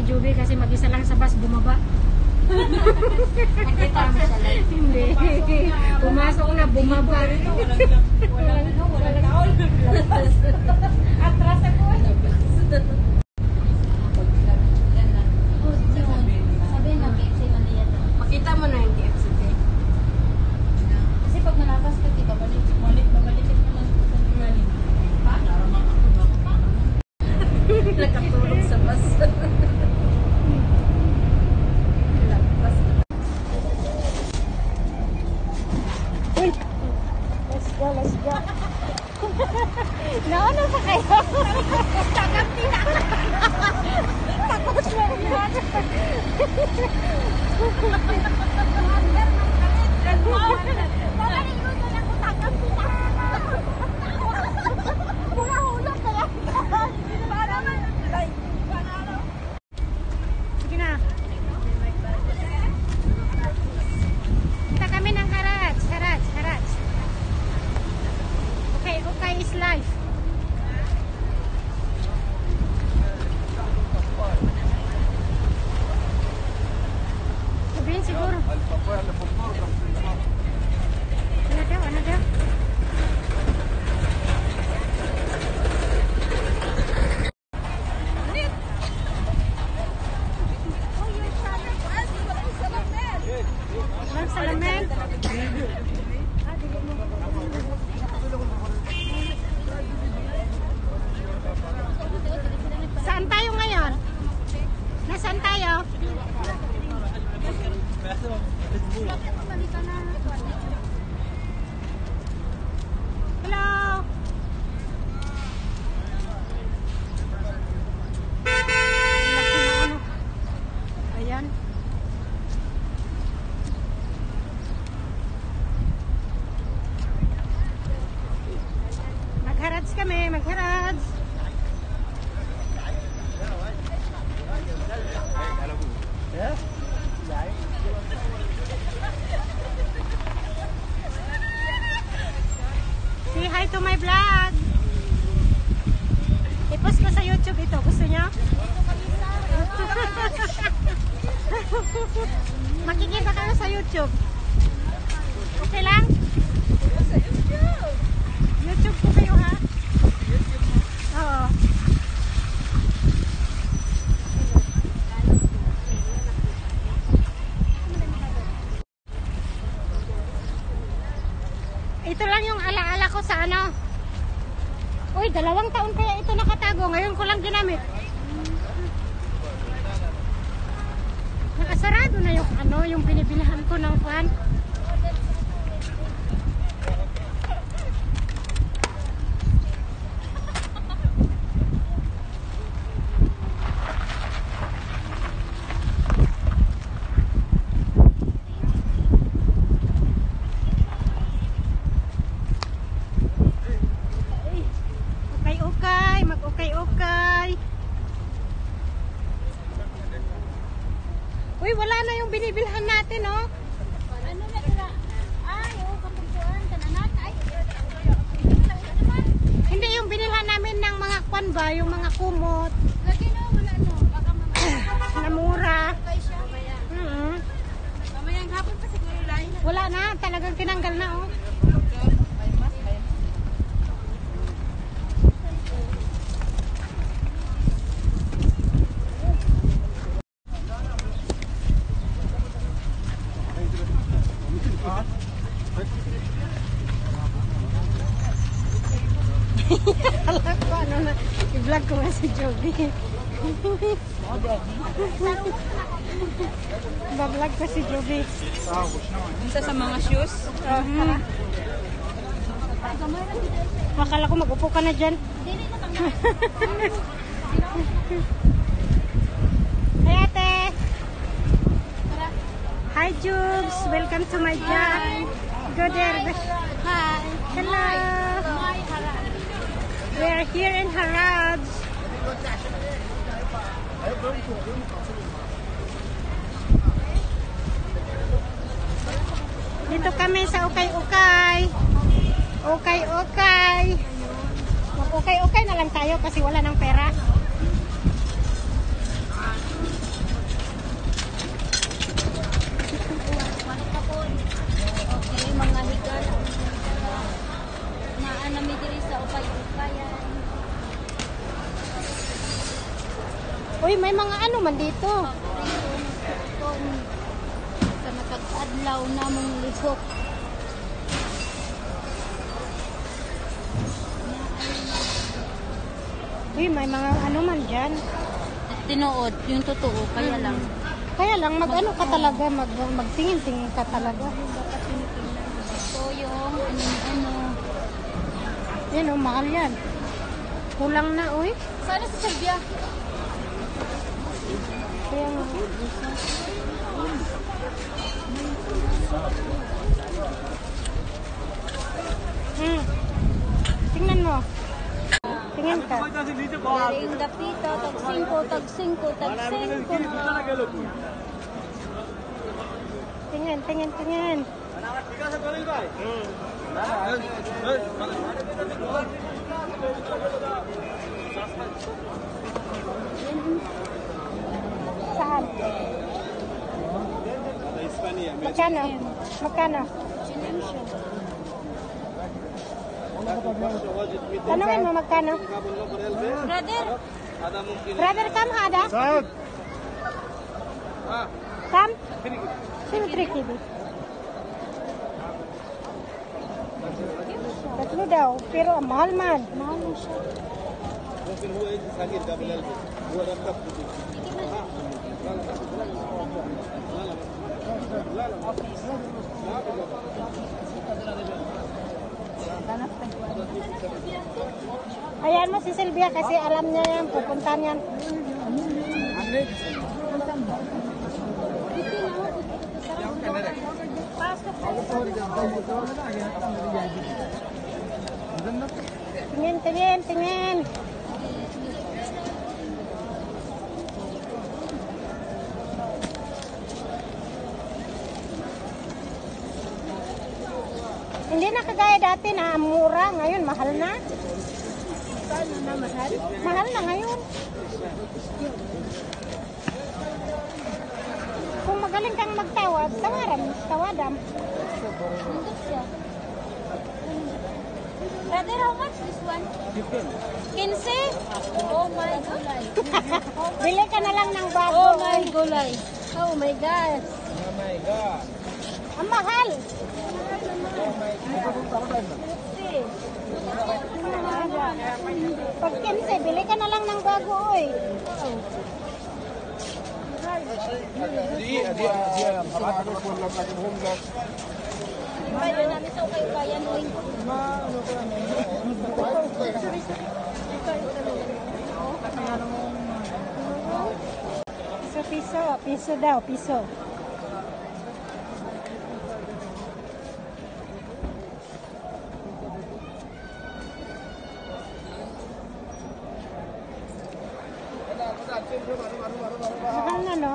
Joby kasi mag-isa lang sa bus bumaba. Nakita mo siya lang. Hindi. Pumasok na, bumaba. Walang kaol. Atras ako. Sabi na KFC Manila. Makita mo na yung KFC. Kasi pag nalapas ka, di babalikin mo lang sa Manila. Paano? Nakatulog sa bus. Uy! Let's go. Nauna pa kayo? Tagampi na! Takot na rin. Sige na. Kita kami ng Haraj. Okay is life. Sabihin siguro. Ano daw? Walang salamin. Saan tayo ngayon? Nasaan tayo? Hello? Laki na ano. Ayan. Magharats kami, magharats. Say hi to my vlog. I-post ko sa YouTube ito. Gusto niyo? Makikita kayo sa YouTube. Okay lang? YouTube ko kayo ha? Oo. Ito lang yung alaala ko sa ano. Uy, 2 taon kaya ito nakatago. Ngayon ko lang ginamit. Nakasarado na yung ano, yung binibilihan ko ng fan. Mag-ukay-ukay. Uy, wala na yung binibilhan natin, oh. Ano na tira? Ay, kapagpuan. Kananan. Ay. Hindi yung binilhan namin ng mga kwan ba, yung mga kumot. Lagi na, wala no. Baka Namura. kayo siya. Mamayang hapon pa siguro lang. Wala na, talagang tinanggal na, oh. Alam ko ano na, i-vlog ko nga si Joby. Ba-vlog ko si Joby. Isa sa mga shoes. Akala ko mag-upo ka na dyan. Hey ate! Hi Jubes! Welcome to my vlog. Go there. Hi. Hello! Hi, Haraj. We are here in Haraj. Dito kami sa ukay-ukay. Ukay-ukay. Mag-ukay-ukay na lang tayo kasi wala ng pera. ano man dito. Sa nakag-adlaw na mong lihok. Uy, may mga ano man dyan. Tinuod, yung totoo, kaya lang. Kaya lang, mag-ano ka talaga, magtingin-tingin ka talaga. Dapat tinitingnan mo. So, yung ano. Yan, oh, mahal yan. Kulang na, uy. Sana si Sylvia? Kaya nga. Tingnan mo. Tingin ka. Galing dapito, tag 5, tag 5, tag 5 na. Tingin, tingin, tingin. Saan? Magkano? Magkano? Tanungin mo magkano? Brother, Brother, kam ada? Kam? Sino tricky? Tatlo daw, pero ang mahal man. Mahal mo siya. Ayan mo si Sylvia kasi alam niya yan, pupunta niyan. Tingin, tingin, tingin. Hindi na kagaya dati na mura, ngayon mahal na. paano na mahal? Mahal na ngayon. Kung magaling kang magtawad, tawadan. Hindi siya. Brother, how much this one? 15? Oh my gulay. Bili ka na lang ng bago. Oh my gulay. Oh my God. Oh my God. Ang mahal. Pag 15, bili ka na lang ng bago, oy. Dia apa pun lagi homeless. Bayan namin sa ukay bayan, oy. Piso daw, piso. Mahal na, no?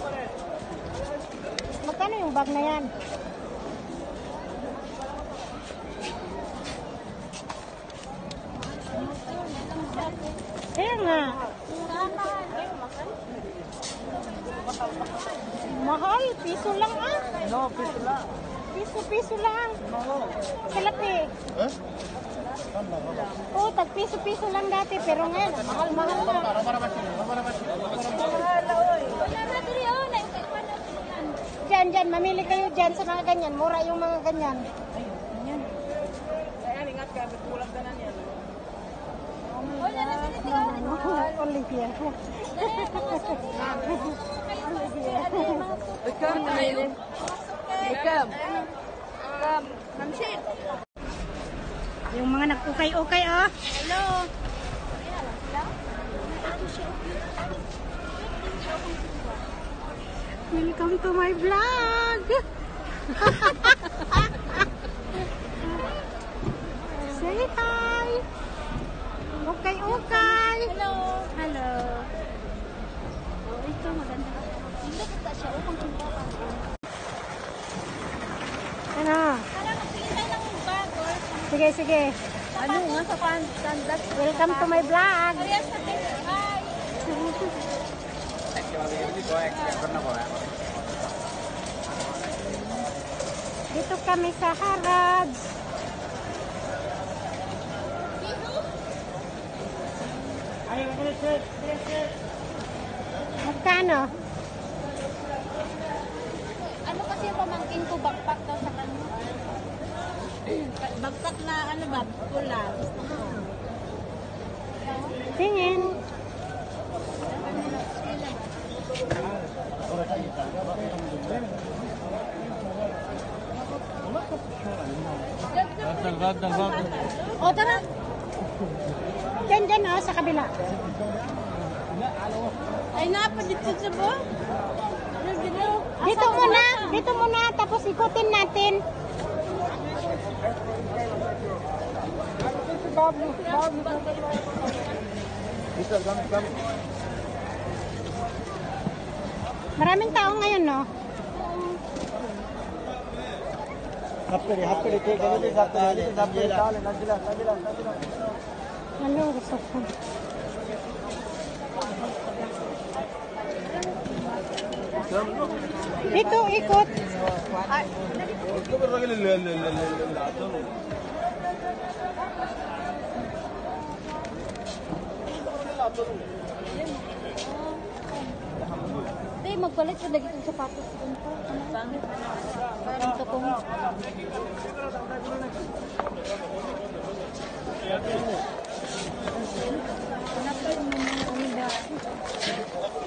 Magkano yung bag na yan? Kaya nga. Mahal, piso lang ah. No, piso lang. Piso lang. Salapi. Oo, tag piso lang dati, pero ngayon, mahal na. Diyan, mamili kayo dyan sa mga ganyan. Mura yung mga ganyan. Olivia. Yung mga nag-ukay-ukay, oh. Hello. Welcome to my vlog. Say hi. Ukay-ukay. Hello. Hello. Oh, ito maganda. Hindi kita siya upang kumbawa. Ano? Parang magpili tayo ng bag or Sige, sige. ano nga sa pandas. Welcome to my vlog. Parehas na tayo. Hi. Dito kami sa Harrods. Magkano? Ano kasi yung pamangkin ko, backpack daw sa kanya. Backpack na ano ba, pula. Gusto ko. Tingin. O, tara. Diyan, sa kabila. Ay, napa dito sa bo? Dito muna, tapos ikutin natin. Maraming tao ngayon, no? Ano, gusto ko. Dito, ikot. Hindi, magpalit ko lagi itong sapatos ko. Parang ito kong... Hanapin mo na ano ba?